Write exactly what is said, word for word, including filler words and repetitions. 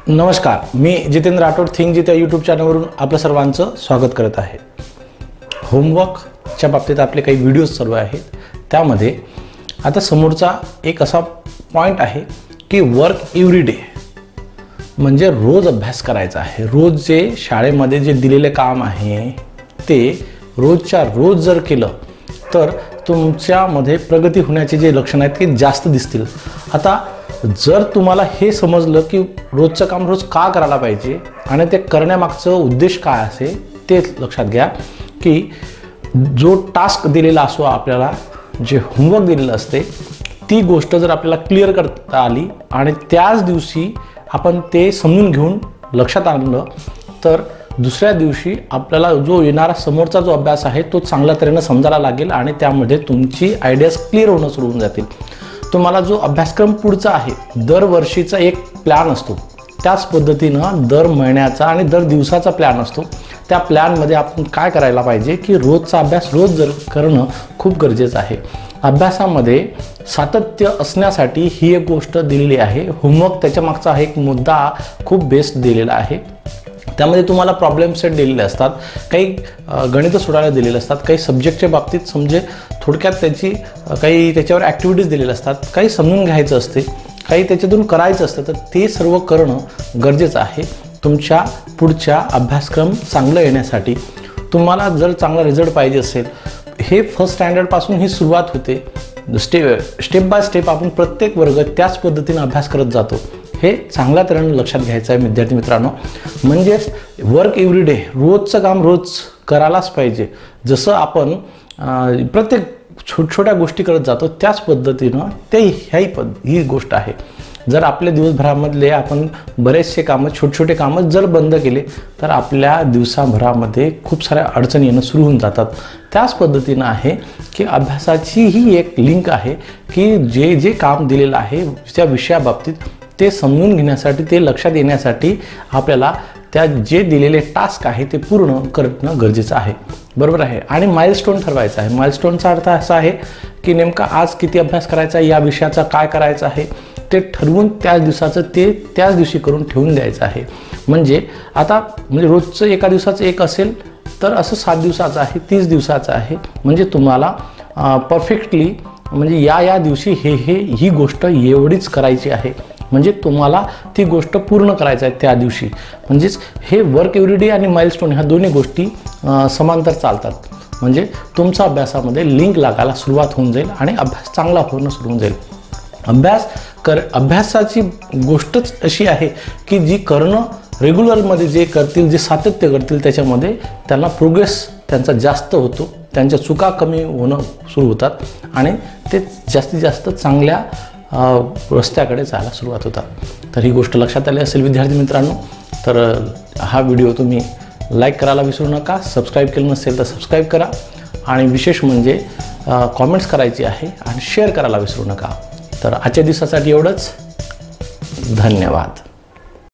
नमस्कार, मी Jitendra Rathod think Jite YouTube चॅनलवरून आपलं सर्वांचं स्वागत करत आहे। होमवर्कच्या बाबतीत आपले काही व्हिडिओज सर्व आहेत। त्यामध्ये आता समोरचा एक असा पॉइंट आहे की वर्क एव्हरी डे, म्हणजे रोज अभ्यास करायचा आहे। रोज जे शाळेमध्ये जे दिलेले काम आहे ते रोजच्या रोज जर केलं तर तुमच्यामध्ये प्रगती होण्याचे जे लक्षण आहेत ते जास्त दिसतील। आता जर तुम्हाला हे समजलं की रोजचं काम रोज का करायला पाहिजे आणि ते करण्यामागचं उद्देश काय असेल ते लक्षात घ्या की जो टास्क दिलेला असो, आपल्याला जे होमवर्क दिलेलं असते ती गोष्ट जर आपल्याला क्लिअर करता आली आणि त्याच दिवशी आपण ते समजून घेऊन लक्षात आणलं तर दुसऱ्या दिवशी आपल्याला जो येणारा समोरचा जो अभ्यास आहे तो चांगल्या तऱ्हेने समजायला लागेल आणि त्यामध्ये तुमची आयडियाज क्लिअर होणं सुरू होऊन जातील। तुम्हाला जो अभ्यासक्रम पुढचा आहे, दरवर्षीचा एक प्लॅन असतो, त्याच पद्धतीनं दर महिन्याचा आणि दर दिवसाचा प्लॅन असतो। त्या प्लॅनमध्ये आपण काय करायला पाहिजे की रोजचा अभ्यास रोज जर करणं खूप गरजेचं आहे। अभ्यासामध्ये सातत्य असण्यासाठी ही एक गोष्ट दिलेली आहे। होमवर्क त्याच्या मागचा एक मुद्दा खूप बेस्ट दिलेला आहे। त्यामध्ये तुम्हाला प्रॉब्लेम सेट दिलेले असतात, काही गणितं सोडवायला दिलेले असतात, काही सब्जेक्टच्या बाबतीत समजे थोडक्यात त्याची काही त्याच्यावर ॲक्टिव्हिटीज दिलेल्या असतात, काही समजून घ्यायचं असते, काही त्याच्यातून करायचं असतं। तर ते सर्व करणं गरजेचं आहे तुमच्या पुढच्या अभ्यासक्रम चांगलं येण्यासाठी। तुम्हाला जर चांगला रिझल्ट पाहिजे असेल, हे फर्स्ट स्टँडर्डपासून ही सुरुवात होते। स्टेप स्टेप बाय स्टेप आपण प्रत्येक वर्ग त्याच पद्धतीने अभ्यास करत जातो। हे चांगल्या तऱ्हेने लक्षात घ्यायचं आहे विद्यार्थी मित्रांनो। म्हणजेच वर्क एव्हरी डे, रोजचं काम रोज करायलाच पाहिजे। जसं आपण प्रत्येक छोट छोट्या गोष्टी करत जातो त्याच पद्धतीनं ते ह्याही पद ही गोष्ट आहे। जर आपल्या दिवसभरामधले आपण बरेचसे कामं छोटे छोटे कामं जर बंद केले तर आपल्या दिवसाभरामध्ये खूप साऱ्या अडचणी येणं सुरू होऊन जातात। त्याच पद्धतीनं आहे की अभ्यासाची ही एक लिंक आहे की जे जे काम दिलेलं आहे त्या विषयाबाबतीत ते समजून घेण्यासाठी, ते लक्षात येण्यासाठी आपल्याला त्या जे दिलेले टास्क आहे ते पूर्ण करणं गरजेचं आहे, बरोबर आहे। आणि माइलस्टोन ठरवायचा आहे। माइलस्टोनचा अर्थ असा आहे की नेमका आज किती अभ्यास करायचा आहे, या विषयाचा काय करायचं आहे ते ठरवून त्याच दिवसाचं ते त्याच दिवशी करून ठेवून द्यायचं आहे। म्हणजे आता म्हणजे रोजचं एका दिवसाचं एक असेल तर असं सात दिवसाचं आहे, तीस दिवसाचं आहे, म्हणजे तुम्हाला परफेक्टली म्हणजे या या दिवशी हे हे ही गोष्ट एवढीच करायची आहे, म्हणजे तुम्हाला ती गोष्ट पूर्ण करायचं आहे त्या दिवशी। म्हणजेच हे वर्क एव्हरी डे आणि माइलस्टोन ह्या दोन्ही गोष्टी समांतर चालतात। म्हणजे तुमचा अभ्यासामध्ये लिंक लागायला सुरुवात होऊन जाईल आणि अभ्यास चांगला होणं सुरू होऊन जाईल। अभ्यास कर अभ्यासाची गोष्टच अशी आहे की जी करणं रेग्युलरमध्ये जे करतील, जे सातत्य करतील त्याच्यामध्ये त्यांना प्रोग्रेस त्यांचा जास्त होतो, त्यांच्या चुका कमी होणं सुरू होतात आणि ते जास्तीत जास्त चांगल्या रस्त्याकडे जायला सुरुवात होतात। तर ही गोष्ट लक्षात आली असेल विद्यार्थी मित्रांनो। तर हा व्हिडिओ तुम्ही लाईक करायला विसरू नका, सबस्क्राईब केलं नसेल तर सबस्क्राईब करा आणि विशेष म्हणजे कॉमेंट्स करायची आहे आणि शेअर करायला विसरू नका। तर आजच्या दिवसासाठी एवढंच, धन्यवाद।